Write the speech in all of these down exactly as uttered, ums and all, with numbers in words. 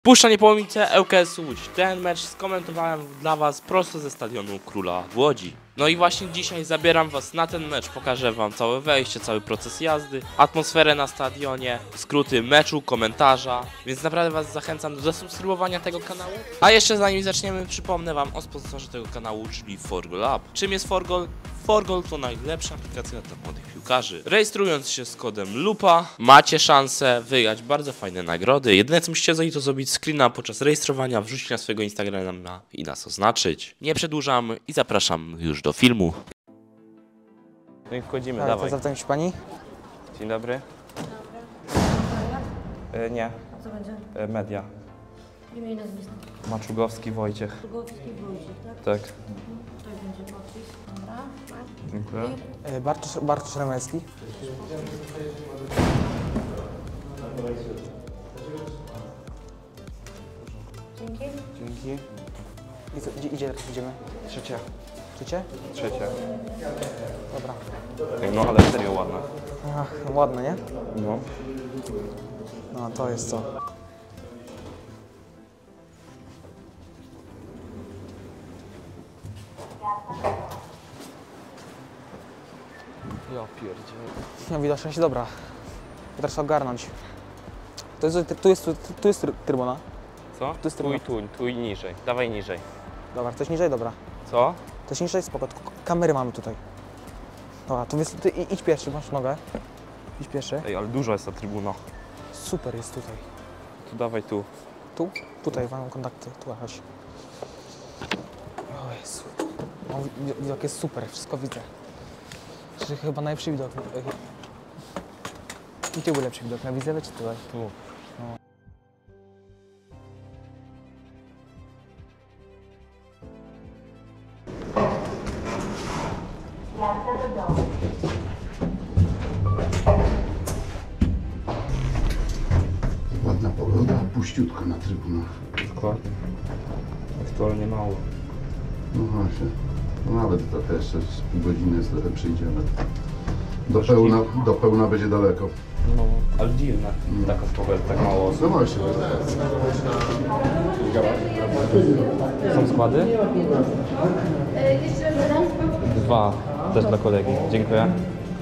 Puszcza Niepołomice, ŁKS Łódź. Ten mecz skomentowałem dla was prosto ze stadionu Króla w Łodzi. No i właśnie dzisiaj zabieram was na ten mecz, pokażę wam całe wejście, cały proces jazdy, atmosferę na stadionie, skróty meczu, komentarza, więc naprawdę was zachęcam do zasubskrybowania tego kanału. A jeszcze zanim zaczniemy, przypomnę wam o sponsorze tego kanału, czyli ForGoal App. Czym jest ForGoal? ForGoal to najlepsza aplikacja dla młodych piłkarzy. Rejestrując się z kodem LUPA macie szansę wygrać bardzo fajne nagrody. Jedyne co musicie zrobić to zrobić screena podczas rejestrowania, wrzucić na swojego Instagrama i nas oznaczyć. Nie przedłużam i zapraszam już do filmu. No i wchodzimy, Ale dawaj. to zapytam się pani? Dzień dobry. E, nie. Co będzie? E, media. Imię i nazwisko. Maczugowski Wojciech. Długowski Wojciech, tak? Tak. Tutaj będzie podpis. Dobra. Dziękuję. E, Bartosz, Bartosz Remelski. Dzięki. Dzięki. I co, gdzie, gdzie idziemy? Trzecia. Trzecie? Trzecia. Dobra. No ale serio ładna. Ach, ładne, nie? No. No to jest co? Ja pierdzielę. No widocznie się dobra. Teraz ogarnąć. To jest, tu jest, tu, tu jest try- trybuna. Co? Tu jest Tu i tu, tu i niżej. Dawaj niżej. Dobra, coś niżej, dobra. Co? Coś niżej, spoko. Tylko kamery mamy tutaj. Dobra, tu, jest, ty i- idź pierwszy, masz nogę. Idź pierwszy. Ej, ale duża jest ta trybuna. Super jest tutaj. Tu dawaj tu. Tu? Tutaj mam kontakty. Tu chodź. O Jezu. No, wi- widok jest super, wszystko widzę. Czyli chyba najlepszy widok. I tu był lepszy widok, na widzę, czy tutaj? Tu. No. Ładna pogoda, puściutko na trybunach. Dokładnie. Aktualnie mało. No właśnie. No nawet trochę jeszcze z pół godziny trochę przyjdziemy. Do pełna, do pełna będzie daleko. No, ale dziwne. Taka pogoda, tak mało osób. No właśnie. Są składy? Dwa. Też dla kolegi. Dziękuję.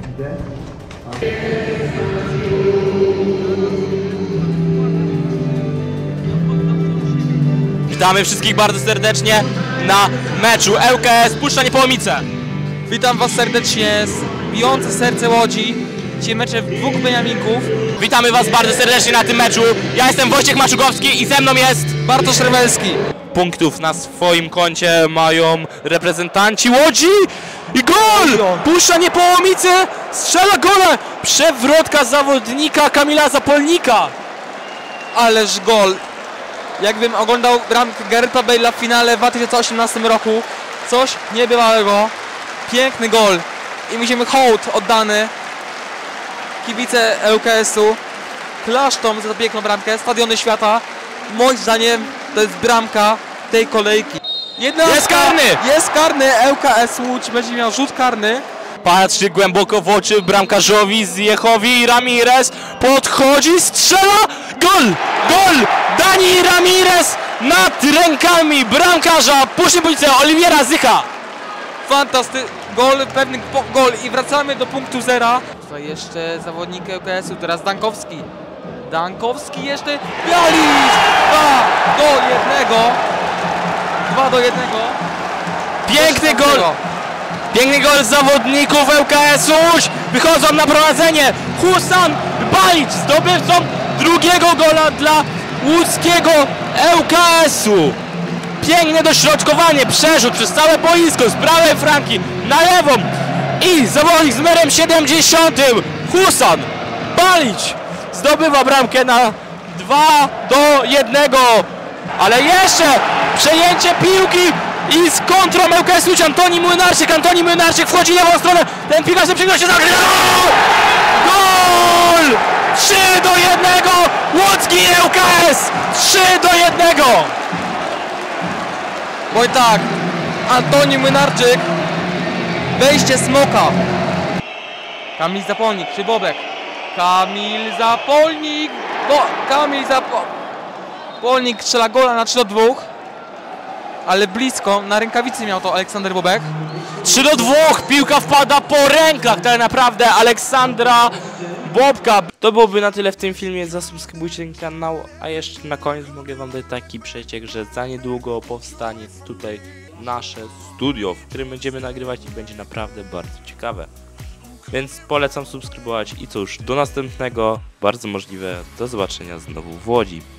Witamy wszystkich bardzo serdecznie na meczu ŁKS Puszcza Niepołomice. Witam Was serdecznie z bijące serce Łodzi. Dzisiaj mecze dwóch Beniaminków. Witamy was bardzo serdecznie na tym meczu. Ja jestem Wojciech Maczugowski i ze mną jest Bartosz Remelski. punktów na swoim koncie mają reprezentanci Łodzi i gol! Puszcza Niepołomice strzela gola! Przewrotka zawodnika Kamila Zapolnika. Ależ gol. Jakbym oglądał bramkę Gareta Bale'a w finale w dwa tysiące osiemnastym roku. Coś niebywałego. Piękny gol. I musimy hołd oddany kibice ŁKS-u. Klaszczą za tę piękną bramkę. Stadiony świata. Moim zdaniem to jest bramka tej kolejki. Jedna Jest karny! Jest karny. ŁKS Łódź będzie miał rzut karny. Patrzy głęboko w oczy bramkarzowi Zjechowi. Ramirez podchodzi, strzela! Gol! Gol! Dani Ramirez nad rękami bramkarza Puszczy Niepołomice Oliwiera Zycha. Fantasty... Gol, pewny po, gol i wracamy do punktu zera. Tutaj jeszcze zawodnik ŁKS-u, teraz Dankowski. Dankowski jeszcze... Bialic! Dwa do jednego. Dwa do jednego. Piękny gol! Piękny gol zawodników ŁKS Łódź! Wychodzą na prowadzenie! Husan Balic zdobywcą drugiego gola dla łódzkiego ŁKS-u! Piękne dośrodkowanie, przerzut przez całe boisko z prawej flanki na lewą i zawodnik z numerem siedemdziesiątym Husan Balic zdobywa bramkę na dwa do jednego, ale jeszcze przejęcie piłki i z kontrą ŁKS Łódź Antoni Młynarczyk, Antoni Młynarczyk wchodzi na lewą stronę, ten piłkarz nie przygnął się za gol! trzy do jednego łódzki ŁKS! trzy do jednego! Bo i tak, Antoni Młynarczyk, wejście smoka. Kamil Zapolnik, Przybobek. Kamil Zapolnik, bo Kamil Zapolnik. Polnik strzela gola na trzy do dwóch. Ale blisko, na rękawicy miał to Aleksander Bobek. trzy do dwóch, piłka wpada po rękach, tak naprawdę Aleksandra Bobka. To byłoby na tyle w tym filmie, zasubskrybujcie ten kanał, a jeszcze na koniec mogę wam dać taki przeciek, że za niedługo powstanie tutaj nasze studio, w którym będziemy nagrywać i będzie naprawdę bardzo ciekawe. Więc polecam subskrybować i cóż, do następnego, bardzo możliwe, do zobaczenia znowu w Łodzi.